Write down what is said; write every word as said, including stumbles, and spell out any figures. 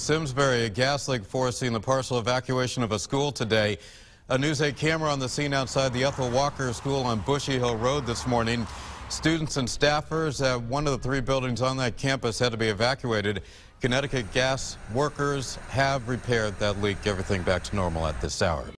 Simsbury, a gas leak forcing the partial evacuation of a school today. A News eight camera on the scene outside the Ethel Walker School on Bushy Hill Road this morning. Students and staffers at one of the three buildings on that campus had to be evacuated. Connecticut Gas workers have repaired that leak. Everything back to normal at this hour.